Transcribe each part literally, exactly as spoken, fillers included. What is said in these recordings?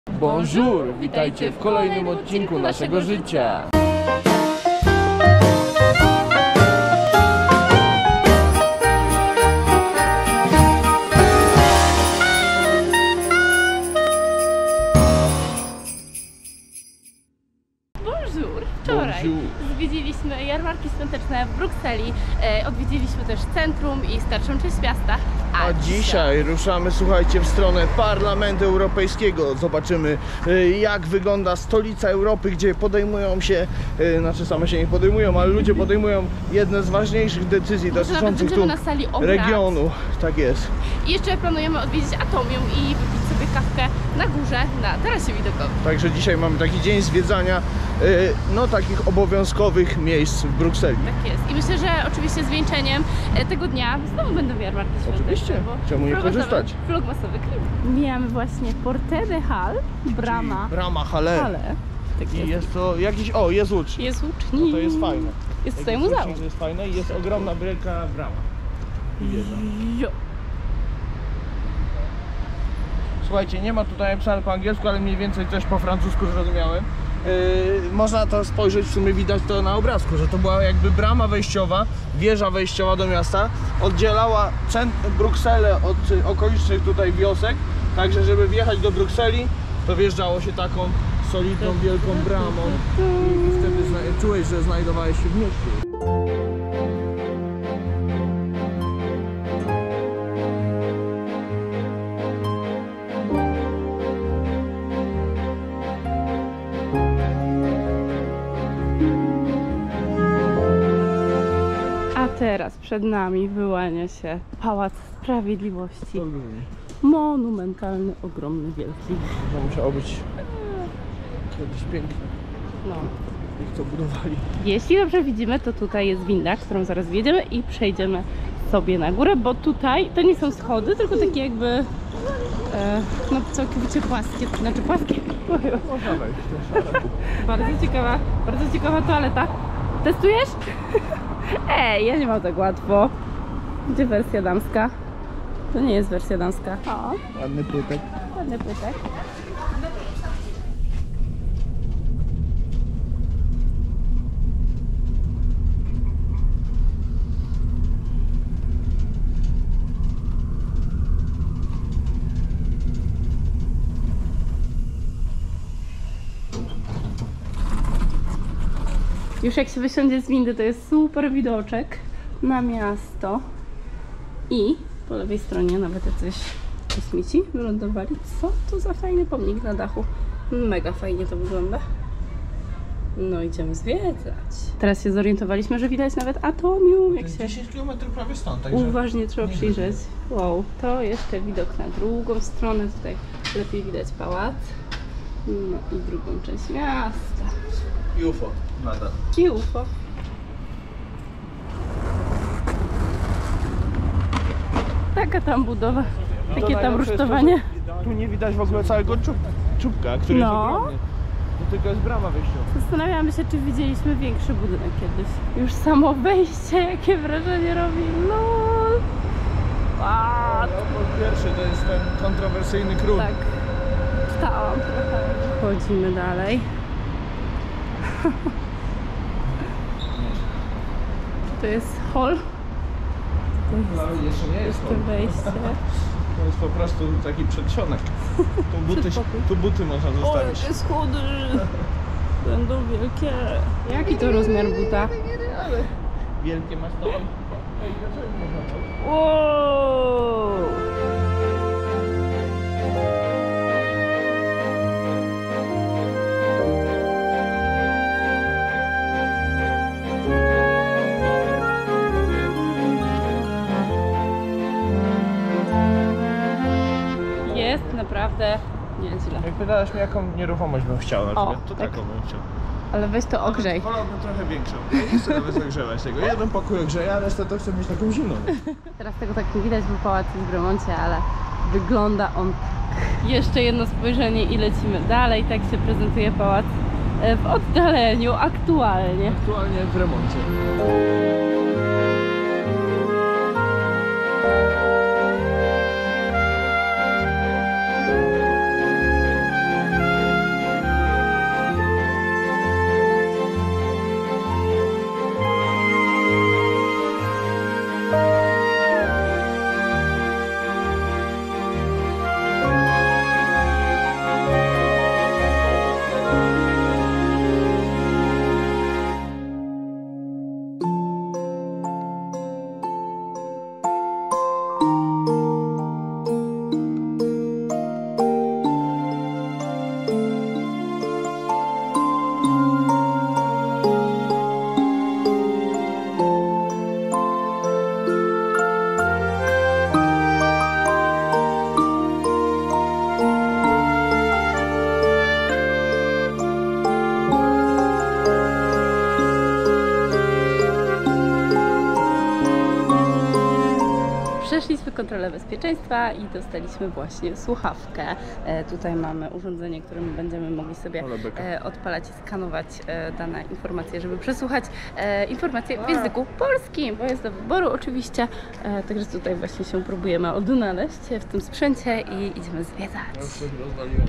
Bonjour! Witajcie w kolejnym odcinku naszego życia. Bonjour! Wczoraj zwiedziliśmy jarmarki świąteczne w Brukseli, e, odwiedziliśmy też centrum i starszą część miasta. A, A dzisiaj, dzisiaj ruszamy, słuchajcie, w stronę Parlamentu Europejskiego. Zobaczymy, jak wygląda stolica Europy, gdzie podejmują się, znaczy same się nie podejmują, ale ludzie podejmują jedne z ważniejszych decyzji Może dotyczących tu na sali obrad. regionu. Tak jest. I jeszcze planujemy odwiedzić Atomium i wypić sobie kawkę na górze, na tarasie widokowej. Także dzisiaj mamy taki dzień zwiedzania, no takich obowiązkowych miejsc w Brukseli. Tak jest. I myślę, że oczywiście zwieńczeniem tego dnia znowu będą jarmarki świąteczne. Oczywiście. Czemu nie korzystać? Vlogmasowy klip. Mijamy właśnie Porte de Hal, brama. Czyli brama Halle. Halle. Tak I jest. jest to jakiś, o, jest łucznik. Jest łucznik. No to jest fajne. Jest tutaj muzeum. muzeum. To jest fajne i jest ogromna wielka brama. Jo. Słuchajcie, nie ma tutaj napisane po angielsku, ale mniej więcej też po francusku zrozumiałem. Yy, można to spojrzeć, w sumie widać to na obrazku, że to była jakby brama wejściowa, wieża wejściowa do miasta, oddzielała Brukselę od okolicznych tutaj wiosek, także żeby wjechać do Brukseli, to wjeżdżało się taką solidną, wielką bramą i, i wtedy czułeś, że znajdowałeś się w mieście. Teraz przed nami wyłania się Pałac Sprawiedliwości. Monumentalny, ogromny, wielki. To musiało być kiedyś piękne. No. Ich to budowali. Jeśli dobrze widzimy, to tutaj jest winda, którą zaraz wjedziemy i przejdziemy sobie na górę, bo tutaj to nie są schody, tylko takie jakby e, no całkowicie płaskie, znaczy płaskie. Można wejść. Bardzo ciekawa, bardzo ciekawa toaleta. Testujesz? Ej, ja nie mam tak łatwo. Gdzie wersja damska? To nie jest wersja damska. O, ładny płytek. ładny płytek. Już jak się wysiądzie z windy, to jest super widoczek na miasto. I po lewej stronie nawet jacyś kosmici wylądowali. Co to za fajny pomnik na dachu. Mega fajnie to wygląda. No idziemy zwiedzać. Teraz się zorientowaliśmy, że widać nawet Atomium. Jak się dziesięć kilometrów prawie stąd, także uważnie trzeba przyjrzeć. Wow, to jeszcze widok na drugą stronę. Tutaj lepiej widać pałac. No i drugą część miasta. I U F O nadal. I U F O. Taka tam budowa, takie tam rusztowanie. Tu nie widać w ogóle całego czub, czubka, który No. jest ogromny. To tylko jest brama wejściowa. Zastanawiamy się, czy widzieliśmy większy budynek kiedyś. Już samo wejście, jakie wrażenie robi. LOL! Wow. Leopold pierwszy to jest ten kontrowersyjny król. Tak, stałam trochę. Chodzimy dalej. To jest hall. To jest No, jeszcze nie jest jeszcze wejście. To jest po prostu taki przedsionek. Tu buty, tu buty można zostawić. O, schody będą wielkie. Jaki to rozmiar buta? Ale wielkie masz to. Ej, dlaczego nie można to? Wow! Jest naprawdę nieźle. Jak pytałaś mnie, jaką nieruchomość bym chciał, na przykład, to tak. taką bym chciał. Ale weź to ogrzej. Wolałbym trochę większą. Ja nie chcę nawet zagrzewać tego. Jeden pokój ogrzeje, a resztę to chcę mieć taką zimną. Teraz tego tak nie widać, bo pałac jest w remoncie, ale wygląda on tak. Jeszcze jedno spojrzenie i lecimy dalej. Tak się prezentuje pałac w oddaleniu aktualnie. Aktualnie w remoncie. kontrolę bezpieczeństwa i dostaliśmy właśnie słuchawkę. E, tutaj mamy urządzenie, którym będziemy mogli sobie e, odpalać i skanować e, dane informacje, żeby przesłuchać e, informacje w języku polskim, bo jest do wyboru oczywiście. E, także tutaj właśnie się próbujemy odnaleźć w tym sprzęcie i idziemy zwiedzać. Ja już coś rozwaliłem.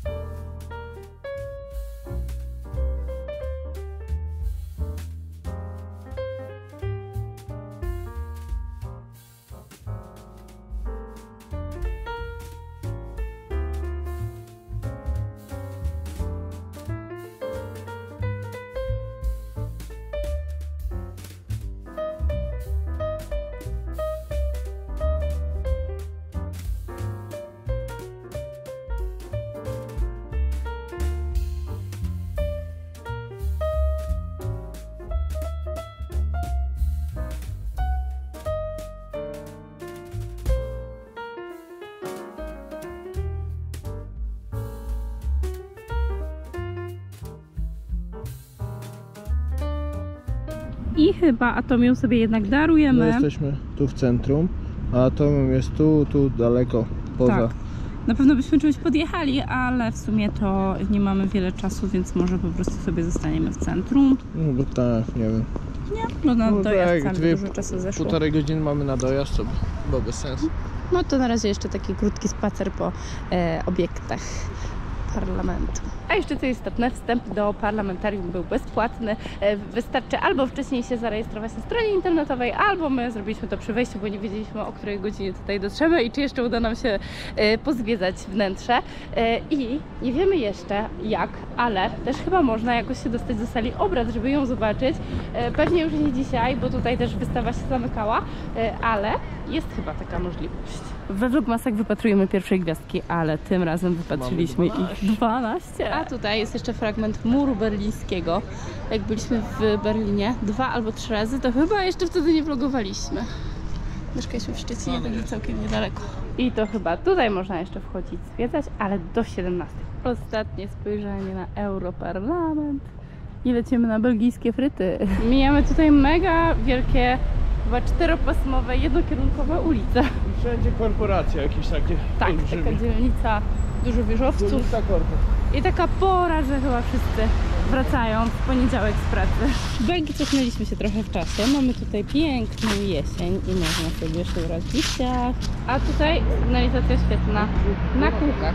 I chyba Atomium sobie jednak darujemy. My jesteśmy tu w centrum, a Atomium jest tu, tu daleko poza. Tak. Na pewno byśmy czymś podjechali, ale w sumie to nie mamy wiele czasu, więc może po prostu sobie zostaniemy w centrum. No bo tak, nie wiem. Nie, no na No dojazd tak, sam dwie- dużo czasu zeszło. Półtorej godziny mamy na dojazd, to było bez sensu. No to na razie jeszcze taki krótki spacer po e, obiektach parlamentu. A jeszcze co istotne, wstęp do parlamentarium był bezpłatny. E, Wystarczy albo wcześniej się zarejestrować na stronie internetowej, albo my zrobiliśmy to przy wejściu, bo nie wiedzieliśmy, o której godzinie tutaj dotrzemy i czy jeszcze uda nam się e, pozwiedzać wnętrze. E, I nie wiemy jeszcze jak, ale też chyba można jakoś się dostać do sali obrad, żeby ją zobaczyć. E, Pewnie już nie dzisiaj, bo tutaj też wystawa się zamykała, e, ale jest chyba taka możliwość. We Vlogmasach wypatrujemy pierwszej gwiazdki, ale tym razem wypatrzyliśmy ich dwanaście. A tutaj jest jeszcze fragment muru berlińskiego. Jak byliśmy w Berlinie dwa albo trzy razy, to chyba jeszcze wtedy nie vlogowaliśmy. Mieszkaliśmy w Szczecinie, także całkiem niedaleko. I to chyba tutaj można jeszcze wchodzić, zwiedzać, ale do siedemnastej. Ostatnie spojrzenie na Europarlament. I lecimy na belgijskie fryty. Mijamy tutaj mega wielkie, chyba czteropasmowe, jednokierunkowe ulice. Wszędzie korporacje jakieś takie. Tak, olbrzymie. taka dzielnica, dużo wieżowców. Dzielnica korpo. I taka pora, że chyba wszyscy wracają w poniedziałek z pracy. W Belgii cofnęliśmy się trochę w czasie. Mamy tutaj piękną jesień i można sobie szurać w liściach. A tutaj sygnalizacja świetna na kółkach.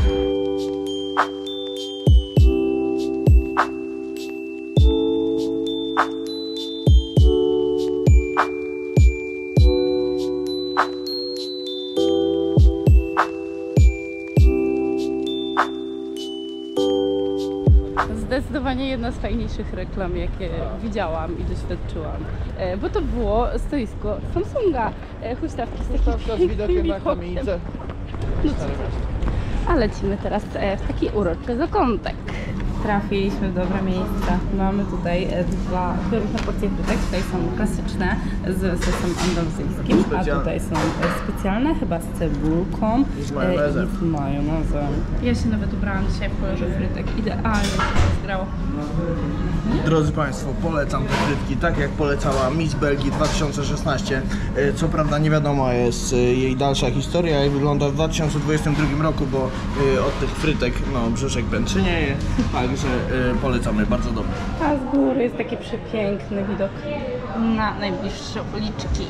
Zdecydowanie jedna z fajniejszych reklam, jakie widziałam i doświadczyłam, e, bo to było stoisko Samsunga, e, huśtawki z Huśtawka z takim widokiem na widokiem. kamienicę. No co? A lecimy teraz e, w taki uroczy zakątek. Trafiliśmy w dobre miejsce. Mamy tutaj e, dwa, dwie różne porcje frytek. Tutaj są klasyczne z sosem andaluzyjskim, a Specjalne. tutaj są e, specjalne, chyba z cebulką I z e, majonezem. i z majonezem. Ja się nawet ubrałam dzisiaj w kolorze frytek. Idealnie się zgrało. Drodzy Państwo, polecam te frytki, tak jak polecała Miss Belgii dwa tysiące szesnaście. E, Co prawda nie wiadomo jest e, jej dalsza historia, jak wygląda w dwa tysiące dwudziestym drugim roku, bo e, od tych frytek no, brzuszek pęczynieje, także e, polecamy, bardzo dobre. A z góry jest taki przepiękny widok na najbliższe uliczki.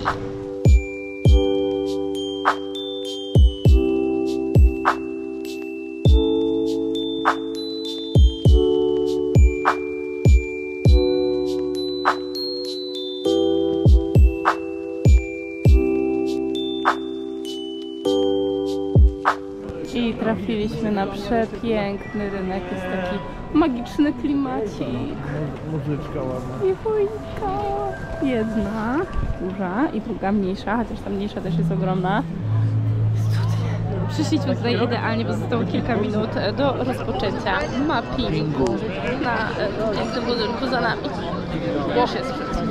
I trafiliśmy na przepiękny rynek, jest taki magiczny klimacik. Muzyczka ładna. I choinka. Jedna duża i druga mniejsza, chociaż ta mniejsza też jest ogromna. Cudnie. Przyszliśmy tutaj idealnie, bo zostało kilka minut do rozpoczęcia mappingu na pięknym budynku za nami. Już jest przed.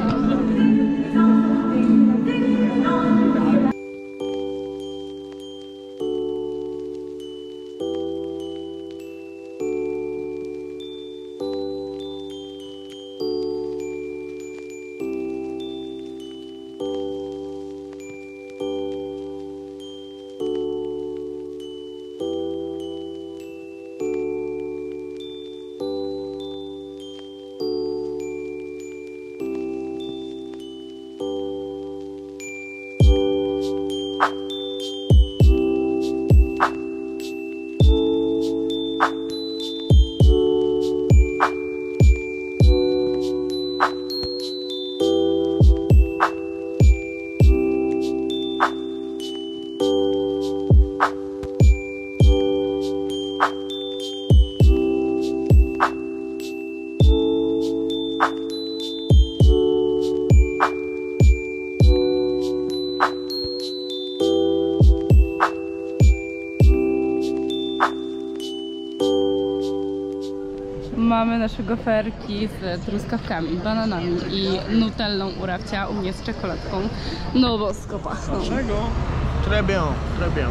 mamy nasze goferki z truskawkami, bananami i nutellą u Rafcia, u mnie z czekoladką. No bosko pachną. Dlaczego? Trebią, trebią.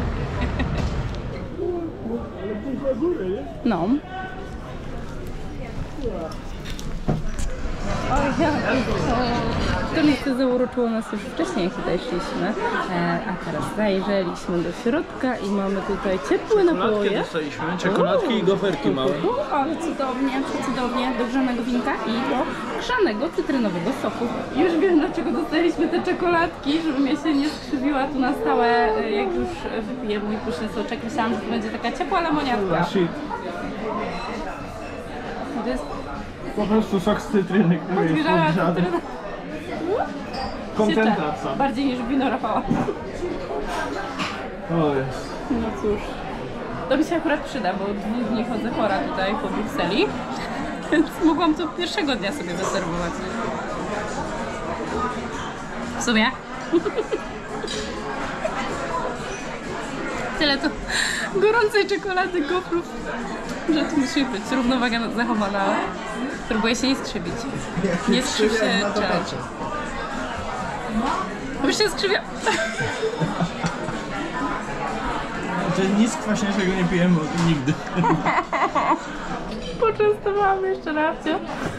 No. Oj, ja, to miejsce zauroczyło nas już wcześniej, jak tutaj szliśmy, e, a teraz zajrzeliśmy do środka i mamy tutaj ciepłe napoje. Dostaliśmy, czekoladki i goferki małe. O, ale cudownie, cudownie, do grzanego winka i do grzanego cytrynowego soku. Już wiem, dlaczego dostaliśmy te czekoladki, żeby mnie się nie skrzywiła tu na stałe, jak już wypiję mój pyszny soczek. Myślałam, że to będzie taka ciepła lemoniatka. To jest Po prostu sok z cytryny, który jest podgrzana podgrzany. cytryna. Koncentrat sam. Bardziej niż wino Rafała. O jest. No cóż, to mi się akurat przyda, bo dwóch dni chodzę chora tutaj po Brukseli, więc mogłam to pierwszego dnia sobie zaserwować. W sumie. Tyle to gorącej czekolady, gofrów, że tu musi być równowaga zachowana, ale próbuję się nie skrzywić. Nie skrzyw się, cześć. Już się skrzywia. Nic kwaśniejszego nie pijemy nigdy. Poczęstowałam jeszcze Rafcia.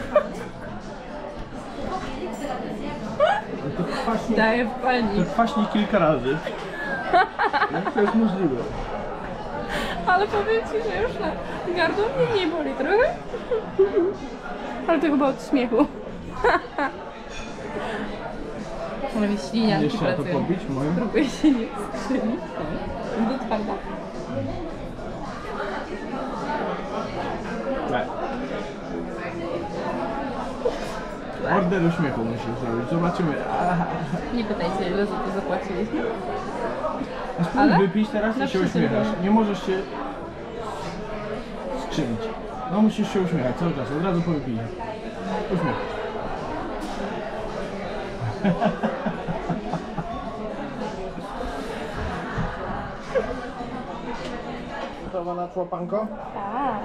Daję w pani. Kwaśni kilka razy. Jak to jest możliwe? Ale powiem ci, że już na gardło mnie nie boli trochę. Ale to chyba od śmiechu. Ale mi ślinianki Jeszcze to pracują. pobić moim? Próbuję się nie skrzywić. Będzie twarda. Tak. Order uśmiechu musisz zrobić. Zobaczymy. Nie pytajcie, ile za to zapłaciliśmy. Spróbuj Ale wypić teraz na i się przykład. uśmiechasz. Nie możesz się skrzywić. No musisz się uśmiechać cały czas, od razu po wypiciu. Uśmiech. Gotowa na człopanko? Tak.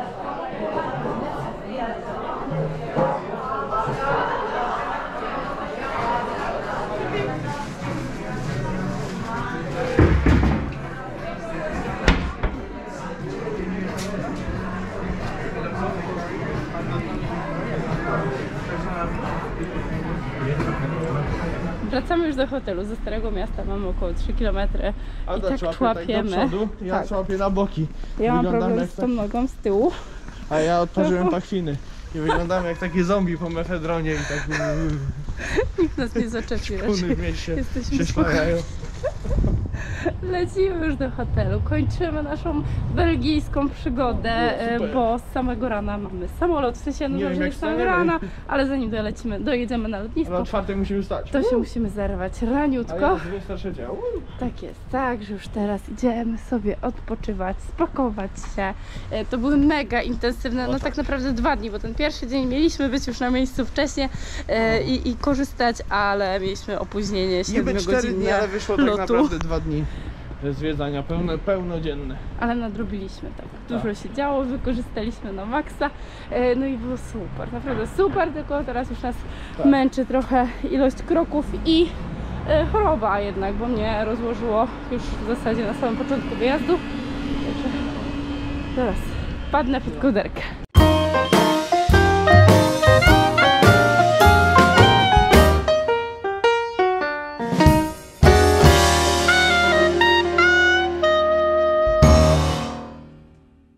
Wracamy już do hotelu, ze Starego Miasta, mamy około trzy kilometry i tak człapiemy. do przodu, ja Tak. człapię na boki. Ja mam Wyglądamy problem jak z tą nogą z tyłu. A ja odparzyłem pachwiny. I wyglądamy jak takie zombie po mefedronie i tak Nikt nas nie zaczepi kuny raczej. w mieście Jesteśmy się szlajają. Lecimy już do hotelu, kończymy naszą belgijską przygodę, No, super. bo z samego rana mamy samolot, w sensie no Nie dobrze wiem, nie jak z samego wstaniemy. rana, ale zanim dolecimy, dojedziemy na Ale lotnisko, o czwartej musimy wstać. to się musimy zerwać A raniutko. ja dwudziesta trzecia. Tak jest, tak, że już teraz idziemy sobie odpoczywać, spakować się. E, To były mega intensywne, no tak naprawdę dwa dni, bo ten pierwszy dzień mieliśmy być już na miejscu wcześniej e, i, i korzystać, ale mieliśmy opóźnienie Niby cztery dni, siedmiogodzinne ale wyszło tak lotu. naprawdę dwa dni zwiedzania, pełne, pełnodzienne. Ale nadrobiliśmy, tak. Dużo się działo, wykorzystaliśmy na maksa. E, No i było super, naprawdę super, tylko teraz już nas Tak. męczy trochę ilość kroków i e, choroba jednak, bo mnie rozłożyło już w zasadzie na samym początku wyjazdu. Także teraz padnę pod kołderkę.